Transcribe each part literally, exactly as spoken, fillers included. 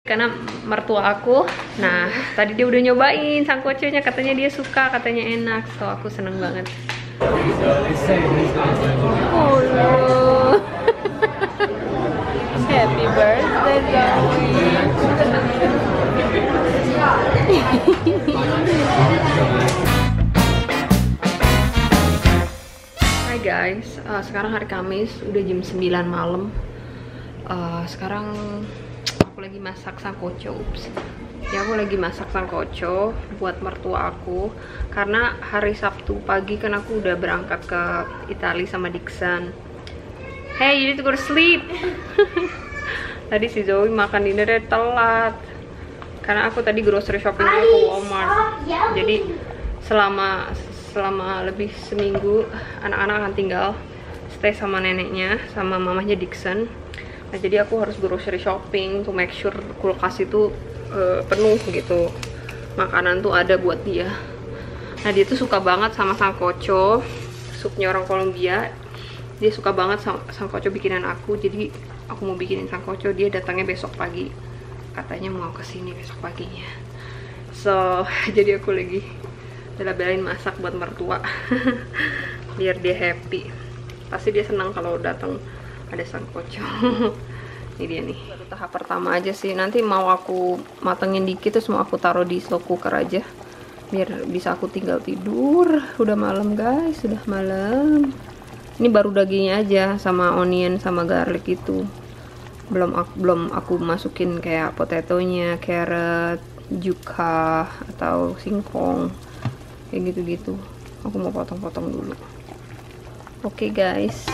Karena mertua aku, nah tadi dia udah nyobain sangkoconya, katanya dia suka, katanya enak, so aku seneng banget. Oh no. Happy birthday Zoe. Hai guys, uh, sekarang hari Kamis, udah jam sembilan malam. Uh, sekarang aku lagi masak sangkoco. Ups. Ya aku lagi masak sangkoco buat mertua aku karena hari Sabtu pagi kan aku udah berangkat ke Italia sama Dixon. Hey, you need to go to sleep. Tadi si Zoe makan dinnernya telat karena aku tadi grocery shopping dulu ke Walmart. Jadi selama selama lebih seminggu anak-anak akan tinggal stay sama neneknya sama mamahnya Dixon. Nah, jadi aku harus grocery shopping to make sure kulkas itu uh, penuh gitu. Makanan tuh ada buat dia. Nah, dia tuh suka banget sama sangkoco, supnya orang Kolombia. Dia suka banget sama sangkoco bikinan aku. Jadi aku mau bikinin sangkoco, dia datangnya besok pagi. Katanya mau kesini besok paginya. So, jadi aku lagi bela-belain masak buat mertua. Biar dia happy. Pasti dia senang kalau datang ada sangkoco. Ini dia nih, baru tahap pertama aja sih. Nanti mau aku matengin dikit terus mau aku taruh di slow cooker aja biar bisa aku tinggal tidur. Udah malam guys, sudah malam. Ini baru dagingnya aja sama onion sama garlic itu. Belum aku, belum aku masukin kayak potatonya, carrot, yuca atau singkong kayak gitu-gitu. Aku mau potong-potong dulu. Oke okay, guys.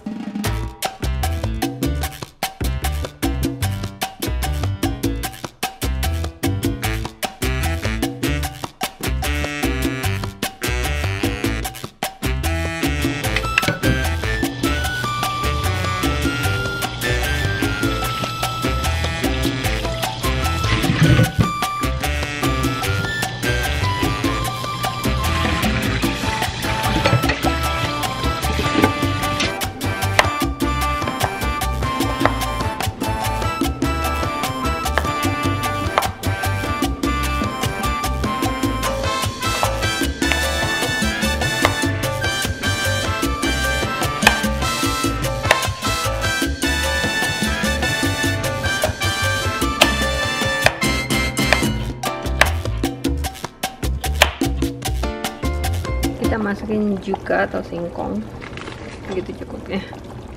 Kita masukin yuca atau singkong, gitu cukupnya.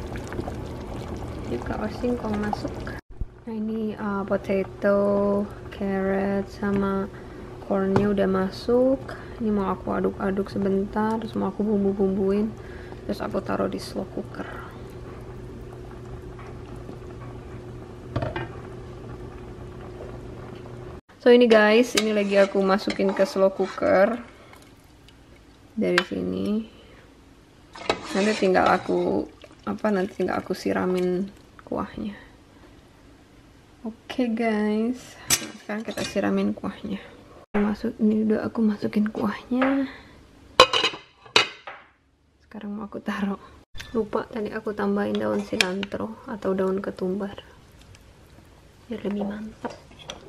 Yuca atau singkong masuk. Nah ini uh, potato, carrot sama cornnya udah masuk. Ini mau aku aduk-aduk sebentar, terus mau aku bumbu-bumbuin, terus aku taruh di slow cooker. So ini guys, ini lagi aku masukin ke slow cooker. Dari sini nanti tinggal aku apa nanti tinggal aku siramin kuahnya. Oke okay, guys, nah, sekarang kita siramin kuahnya. Masuk ini udah aku masukin kuahnya. Sekarang mau aku taruh. Lupa tadi aku tambahin daun cilantro atau daun ketumbar biar lebih mantap.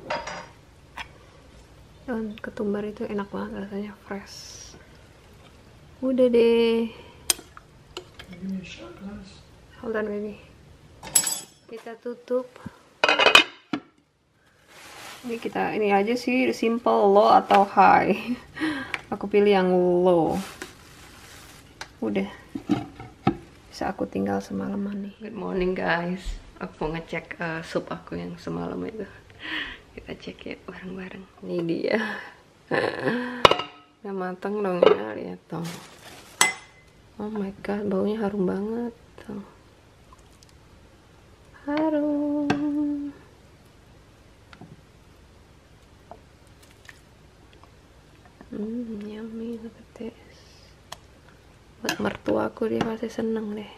Daun ketumbar itu enak banget rasanya, fresh. Udah deh. Hold on baby. Kita tutup. Ini kita ini aja sih, simple, low atau high. Aku pilih yang low. Udah. Bisa aku tinggal semalaman nih. Good morning guys. Aku mau ngecek uh, sup aku yang semalam itu. Kita cek ya bareng-bareng. Ini dia. Udah matang dong ya, lihat dong. Oh my god, baunya harum banget tuh. Harum. Hmm, yummy, look at this. Buat mertuaku dia pasti seneng deh.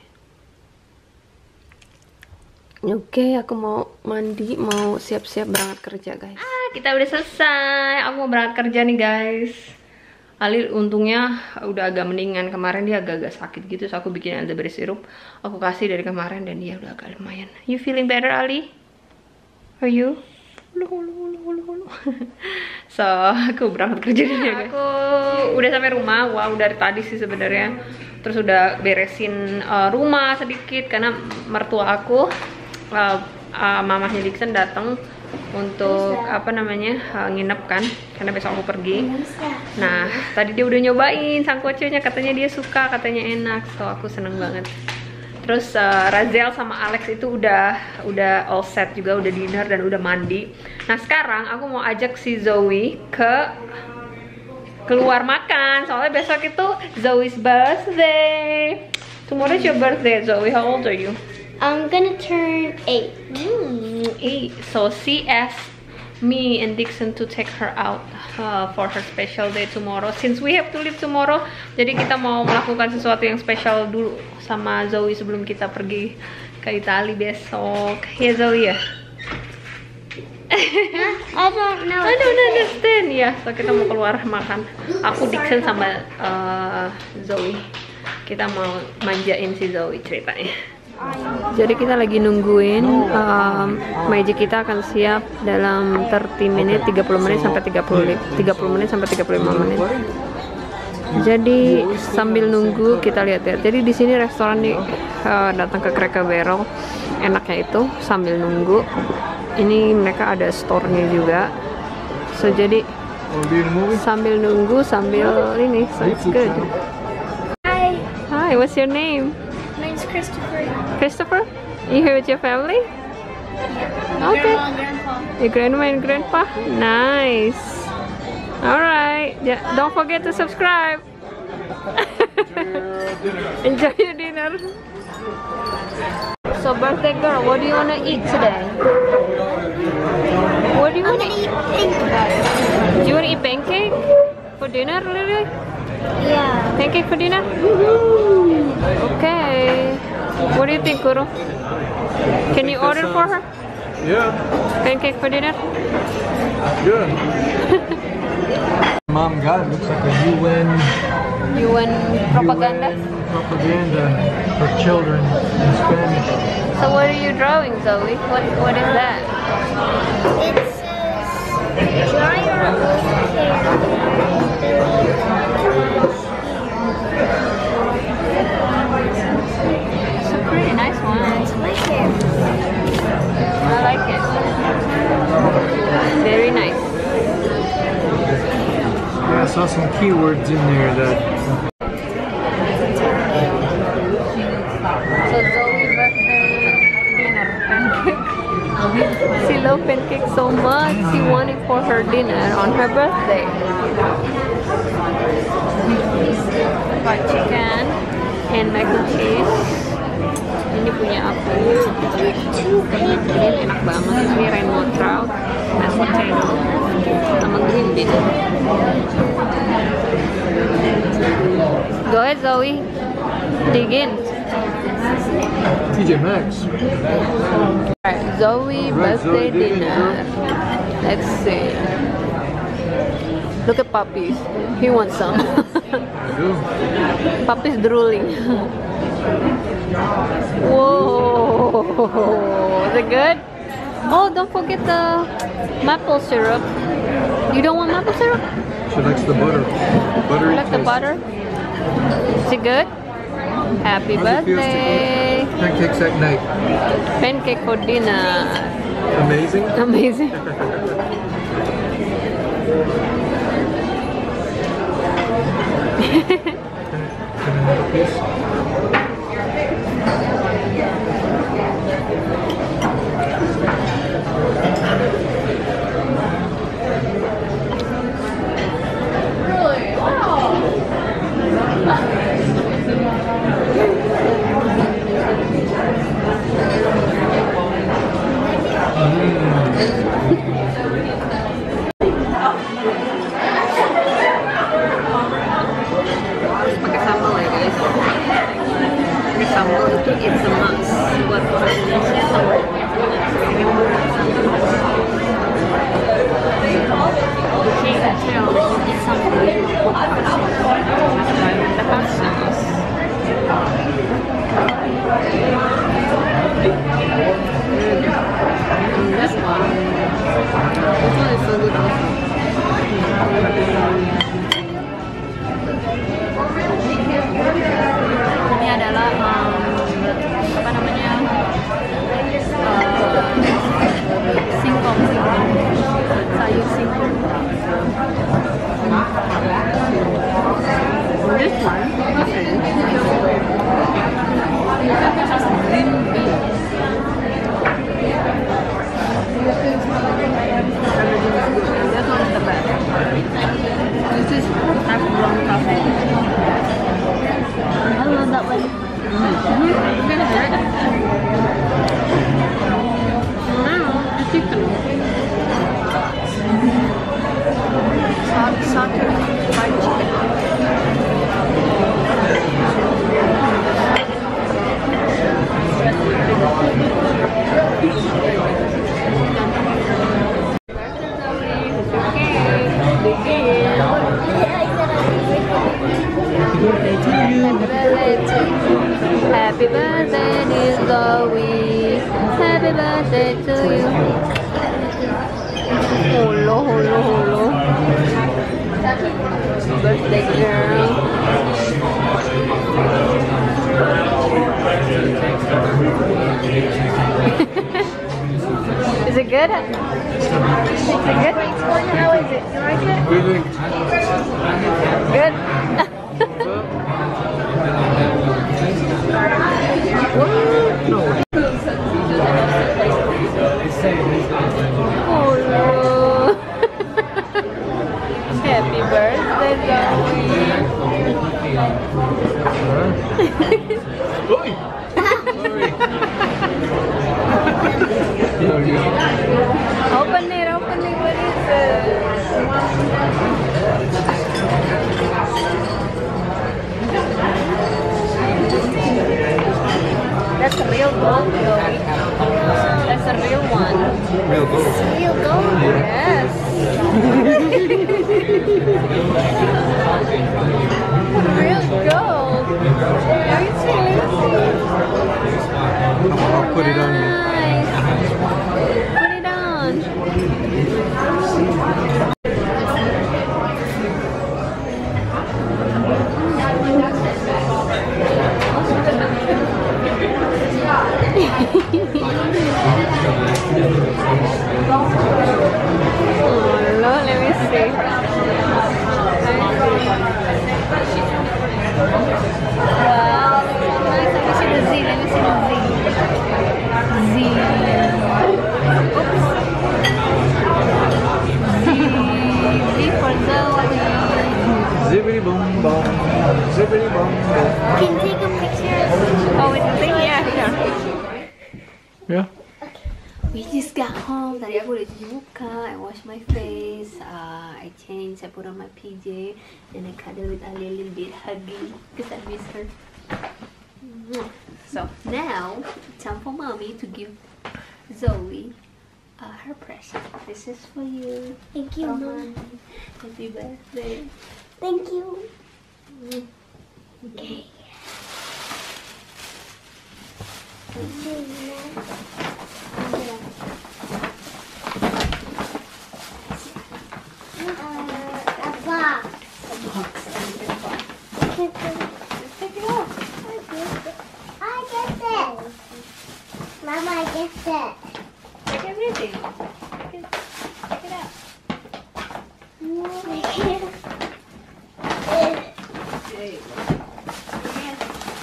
Oke, aku mau mandi, mau siap-siap berangkat kerja guys. Ah, kita udah selesai. Aku mau berangkat kerja nih guys. Ali untungnya udah agak mendingan. Kemarin dia agak-agak sakit gitu, so aku bikin elderberry syrup. Aku kasih dari kemarin dan dia udah agak lumayan. You feeling better Ali? Are you? So aku berangkat kerja dulu ya guys. Aku udah sampai rumah. Wow, dari tadi sih sebenarnya. Terus udah beresin uh, rumah sedikit karena mertua aku, uh, uh, mamahnya Dixon datang untuk apa namanya uh, nginep kan, karena besok aku pergi. Nah tadi dia udah nyobain sangkoconya, katanya dia suka, katanya enak. So aku seneng banget. Terus uh, Razel sama Alex itu udah udah all set juga, udah dinner dan udah mandi. Nah sekarang aku mau ajak si Zoe ke keluar makan, soalnya besok itu Zoe's birthday. Tomorrow is your birthday, Zoe. How old are you? I'm gonna turn eight. Hmm, eight. So she asked me and Dixon to take her out uh, for her special day tomorrow. Since we have to leave tomorrow, jadi kita mau melakukan sesuatu yang spesial dulu sama Zoe sebelum kita pergi ke Italia besok. Ya Zoe ya? I don't know. I don't understand ya. So kita mau keluar makan. Aku, Dixon sama uh, Zoe. Kita mau manjain si Zoe ceritanya. Jadi kita lagi nungguin um, magic kita akan siap dalam tiga puluh menit, tiga puluh menit sampai tiga puluh menit sampai tiga puluh lima menit. Jadi sambil nunggu kita lihat-lihat. Jadi di sini restoran nih, uh, datang ke Cracker Barrel, enaknya itu sambil nunggu. Ini mereka ada store-nya juga. So jadi sambil nunggu sambil ini, so it's good. Hi, Hi, what's your name? my name's Christopher. Christopher? You here with your family? My Okay. grandma and grandpa. Your grandma and grandpa? Nice. Alright. Yeah, don't forget to subscribe. Enjoy your dinner. So birthday girl, what do you wanna eat today? What do you I'm wanna gonna eat? eat pancakes. Do you wanna eat pancake for dinner, Lily? Yeah. Pancake for dinner? Okay. What do you think, Guru? Can you order for her? Yeah, Pancake for dinner? good. Mom got it. Looks like a U N You want propaganda? U N propaganda for children in Spanish. So what are you drawing, Zoe? What What is that? It says dry your own It's a pretty nice one. It's my hair. I like it. Very nice. Yeah, I saw some keywords in there that. So Zoe's birthday dinner pancake. She loves pancake so much. She wanted for her dinner on her birthday. Fried chicken and mac and cheese. Ini punya aku. Ini enak banget. Ini rainbow trout, mashed potato, sama green bean. Go ahead, Zoe. Dig in. T J Maxx. Alright, Zoe Right, birthday Zoe, dig in, dinner. Let's see. Look at Puppies. He wants some. I do. Puppies drooling. Whoa! Is it good? Oh, don't forget the maple syrup. You don't want maple syrup? She likes the butter. Buttery You like the taste. butter? Is it good? Happy How's it feel to birthday! eat pancakes at night? Pancake for dinner. Amazing. Amazing. Can I have a piece? Pakai sambal ya guys. Pakai sambal itu it's a must. Good? Good? How is it? You like it? Really? Good? Oh no! Happy birthday, Oi! Sorry. Open it, open it, what is it? That's a real gold, Zoe. That's a real one. Real gold. Real gold. Yes. Real gold. Let me see, let me see. I'll put it on you. Nice. Put it on. Oh, no, let me see. Wow, nice. Let me see the Z. Let me see the Z. Z. Oops. Z. Z for Zoe. Zippity boom boom. Zippity boom boom. Can you take a picture? Oh, with the Z? Yeah, sure. Yeah. We just got home. Tadi aku udah cuci muka. I wash my face. Uh, I changed. I put on my P J. And I cuddle with Ali a little bit, hugging because I miss her. So now, time for mommy to give Zoe uh, her present. This is for you. Thank you, Rohan. Mom. Happy birthday. Thank you. Okay. Thank you, Uh, a box. A box and a box. Let's take it off. I get that. Mama, I get that. Take everything. Take it, take it out. There you go. Again.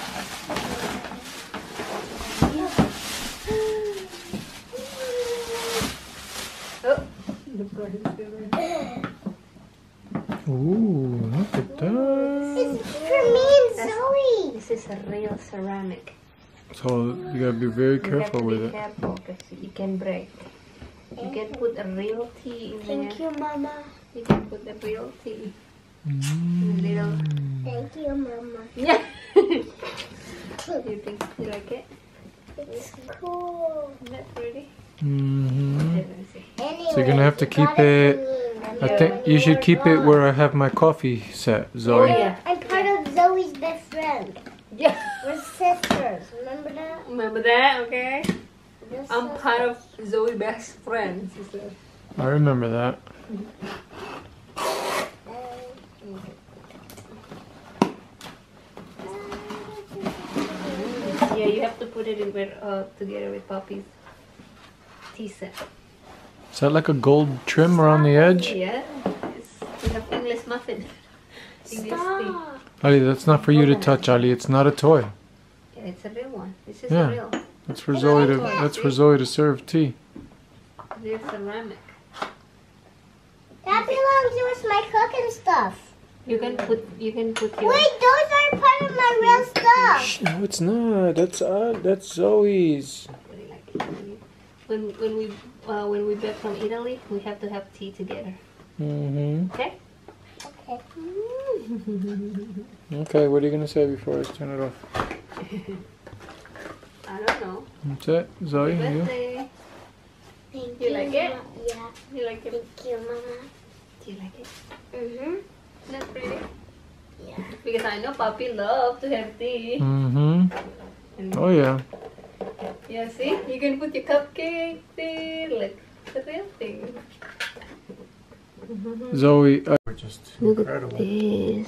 Oh, the bird is still there. Ooh, look at that. This is for me and Zoe. This is a real ceramic. So you gotta be very You have careful to with be it. careful because you can break. You can put a real tea in Thank there. you, Mama. You can put a real tea. Mm. Little. Thank you, Mama. Yeah. You think you like it? It's cool. Isn't that pretty? Mm-hmm. Let me see. Anyway, So you're gonna have to you keep got it. for me. I think you should keep it where I have my coffee set, Oh Zoe. yeah. I'm part of Zoe's best friend. Yeah. We're sisters. Remember that? Remember that? Okay. We're I'm sisters. part of Zoe's best friend. She said. I remember that. Yeah, you have to put it in with, uh, together with Poppy's tea set. Is that like a gold trim around the edge? Yeah. It's, we have English muffin. English tea. Stop. Ali, that's not for you to touch, Ali. It's not a toy. Yeah, it's a real one. This is Yeah. a real. That's for Zoe to. That's for Zoe to serve tea. This is ceramic. That belongs with my cooking stuff. You can put. You can put your. Wait, those aren't part of my real stuff. No, it's not. That's uh, that's Zoe's. Really like it. When when we uh, when we back from Italy, we have to have tea together. Mm-hmm. Okay. Okay. Okay, what are you gonna say before I turn it off? I don't know. That's it, Zoe. You? Birthday. Thank You like it? Mama. Yeah. You like it? Thank you, Mama. Do you like it? Mm-hmm. That's pretty. Yeah. Because I know Papi love to have tea. Mm-hmm. And Oh yeah. yeah, see, you can put your cupcake there. Look, the real thing. Zoe. Uh, just Look at this.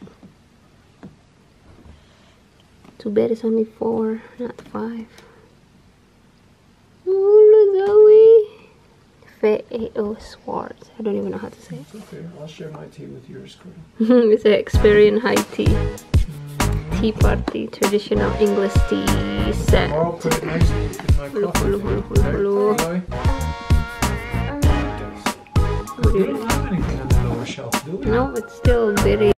Too bad it's only four, not five. Oh, look, Zoe. Cafe A O Swartz. I don't even know how to say it. It's okay. I'll share my tea with yours, Cody. It's an Experian high tea. Tea party, traditional English tea set. I'll put it next in my Hello, coffee. hello, hello, hello, hello. Okay, Um, we don't have anything on the lower shelf, do we? No, it's still very